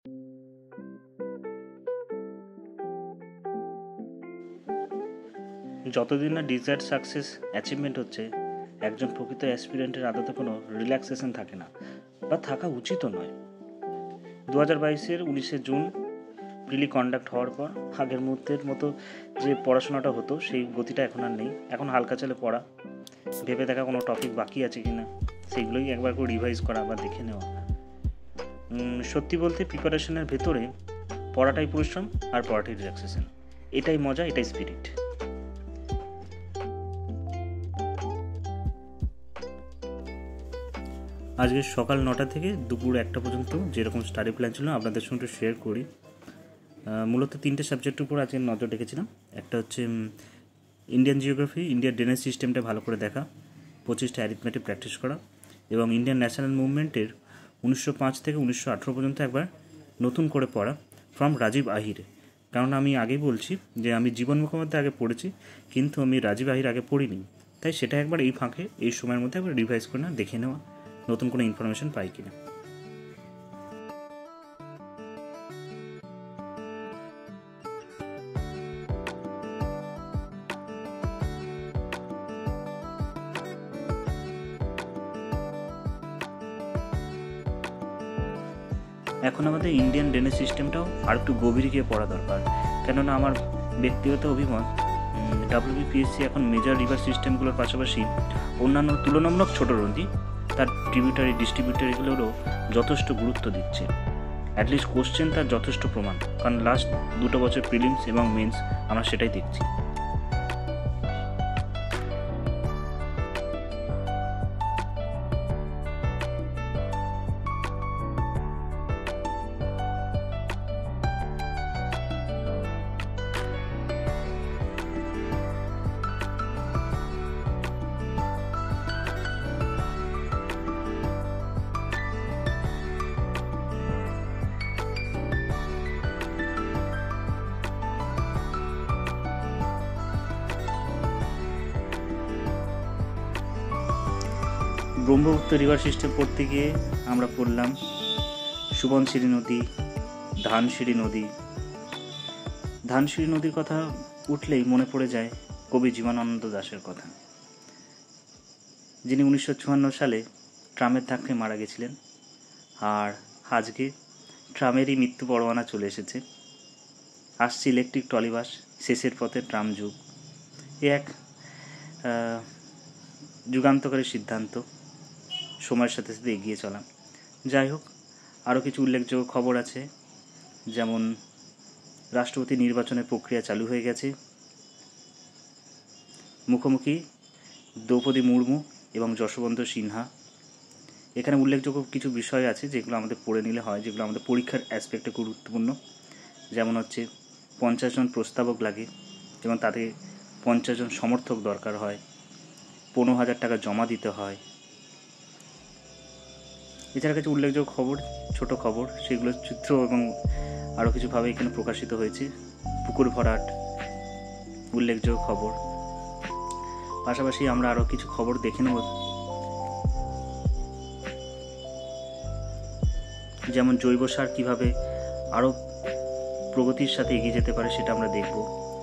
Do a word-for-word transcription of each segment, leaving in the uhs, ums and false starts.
যতদিন না desired success achievement হচ্ছে, একজন প্রকৃত অ্যাসপিরেন্টের আদতে কোনো রিল্যাক্সেশন থাকে না, বা থাকা উচিতও নয়। দু হাজার বাইশের উনিশে জুন প্রিলি কন্ডাক্ট হওয়ার পর আগের মুহূর্তের মতো যে পড়াশোনাটা হতো সেই গতিটা এখন আর নেই। এখন হালকা চলে পড়া, ভেবে দেখা কোনো টপিক বাকি আছে কি না সেইগুলোই একবার করে রিভাইজ করা বা দেখে নেওয়া। সত্যি বলতে প্রিপারেশনের ভেতরে পড়াটাই পরিশ্রম আর পড়াটাই রিল্যাক্সেশন, এটাই মজা, এটাই স্পিরিট। আজকে সকাল নটা থেকে দুপুর একটা পর্যন্ত যেরকম স্টাডি প্ল্যান ছিল আপনাদের সঙ্গে শেয়ার করি। মূলত তিনটে সাবজেক্টের উপর আজকে নজর রেখেছিলাম। একটা হচ্ছে ইন্ডিয়ান জিওগ্রাফি, ইন্ডিয়ার ড্রেনেজ সিস্টেমটা ভালো করে দেখা, পঁচিশটা অ্যারিথমেটিক প্র্যাকটিস করা, এবং ইন্ডিয়ান ন্যাশনাল মুভমেন্টের উনিশশো পাঁচ থেকে উনিশশো আঠেরো পর্যন্ত একবার নতুন করে পড়া ফ্রম রাজীব আহির। কারণ আমি আগেই বলছি যে আমি জীবন মুখোপাধ্যায় আগে পড়েছি, কিন্তু আমি রাজীব আহির আগে পড়িনি, তাই সেটা একবার এই ফাঁকে এই সময়ের মধ্যে একবার রিভাইজ করে না, দেখে নেওয়া নতুন কোনো ইনফরমেশন পাই কিনা। এখন আমাদের ইন্ডিয়ান ড্রেনেজ সিস্টেমটাও আর একটু গভীরে গিয়ে পড়া দরকার, কেননা আমার ব্যক্তিগত অভিমত ডাব্লিউবিপিএসসি এখন মেজর রিভার সিস্টেমগুলোর পাশাপাশি অন্যান্য তুলনামূলক ছোট নদী, তার ট্রিবিউটারি ডিস্ট্রিবিউটারিগুলোরও যথেষ্ট গুরুত্ব দিচ্ছে। অ্যাটলিস্ট কোশ্চেন তার যথেষ্ট প্রমাণ, কারণ লাস্ট দুটো বছর প্রিলিমস এবং মেন্স আমরা সেটাই দেখছি। ব্রহ্মপুত্র রিভার সিস্টেম পড়তে গিয়ে আমরা পড়লাম সুবনশিরি নদী, ধানসিঁড়ি নদী। ধানসিঁড়ি নদীর কথা উঠলেই মনে পড়ে যায় কবি জীবনানন্দ দাশের কথা, যিনি উনিশশো চুয়ান্ন সালে ট্রামের ধাক্কে মারা গেছিলেন। আর আজকে ট্রামেরই মৃত্যু পরোয়ানা চলে এসেছে। আসছে ইলেকট্রিক ট্রলিবাস, শেষের পথে ট্রাম যুগ। এ এক যুগান্তকারী সিদ্ধান্ত, সময়ের সাথে সাথে এগিয়ে চলা। যাই হোক, আরও কিছু উল্লেখযোগ্য খবর আছে, যেমন রাষ্ট্রপতি নির্বাচনের প্রক্রিয়া চালু হয়ে গেছে। মুখোমুখি দ্রৌপদী মুর্মু এবং যশবন্ত সিনহা। এখানে উল্লেখযোগ্য কিছু বিষয় আছে যেগুলো আমাদের পড়ে নিলে হয়, যেগুলো আমাদের পরীক্ষার অ্যাসপেক্টে গুরুত্বপূর্ণ। যেমন হচ্ছে পঞ্চাশ জন প্রস্তাবক লাগে এবং তাদের পঞ্চাশ জন সমর্থক দরকার হয়, পনেরো হাজার টাকা জমা দিতে হয়। এছাড়া কিছু উল্লেখযোগ্য খবর, ছোট খবর, সেগুলো চিত্র এবং আরও কিছুভাবে এখানে প্রকাশিত হয়েছে। পুকুর ভরাট উল্লেখযোগ্য খবর। পাশাপাশি আমরা আরও কিছু খবর দেখে নেব, যেমন জৈব সার কীভাবে আরও প্রগতির সাথে এগিয়ে যেতে পারে সেটা আমরা দেখব।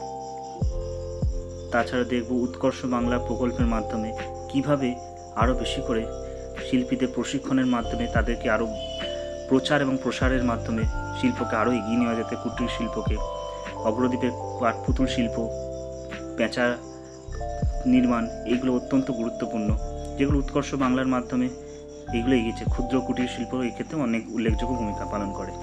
তাছাড়া দেখব উৎকর্ষ বাংলা প্রকল্পের মাধ্যমে কিভাবে আরও বেশি করে শিল্পীদের প্রশিক্ষণের মাধ্যমে তাদেরকে আরও প্রচার এবং প্রসারের মাধ্যমে শিল্পকে আরও এগিয়ে নেওয়া যেতে, কুটির শিল্পকে। অগ্রদ্বীপের কাঠপুতুল শিল্প, পেঁচা নির্মাণ, এগুলো অত্যন্ত গুরুত্বপূর্ণ, যেগুলো উৎকর্ষ বাংলার মাধ্যমে এগুলো এগিয়েছে। ক্ষুদ্র কুটির শিল্প এই ক্ষেত্রে অনেক উল্লেখযোগ্য ভূমিকা পালন করে।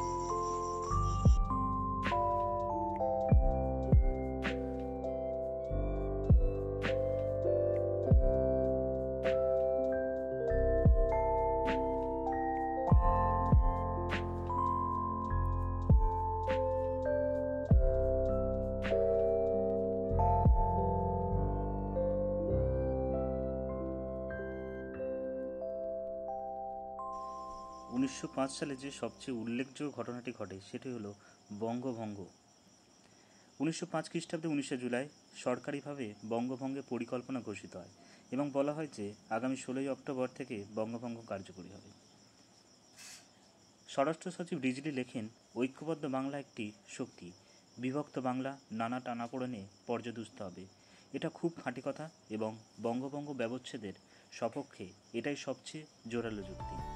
উনিশশো পাঁচ সালে যে সবচেয়ে উল্লেখযোগ্য ঘটনাটি ঘটে সেটি হলো বঙ্গভঙ্গ। উনিশশো পাঁচ খ্রিস্টাব্দে উনিশে জুলাই সরকারিভাবে বঙ্গভঙ্গের পরিকল্পনা ঘোষিত হয় এবং বলা হয় যে আগামী ষোলোই অক্টোবর থেকে বঙ্গভঙ্গ কার্যকরী হবে। স্বরাষ্ট্র সচিব রিজলি লেখেন, ঐক্যবদ্ধ বাংলা একটি শক্তি, বিভক্ত বাংলা নানা টানাপোড়েনে পর্যদুস্ত হবে। এটা খুব খাঁটি কথা এবং বঙ্গভঙ্গ ব্যবচ্ছেদের সপক্ষে এটাই সবচেয়ে জোরালো যুক্তি।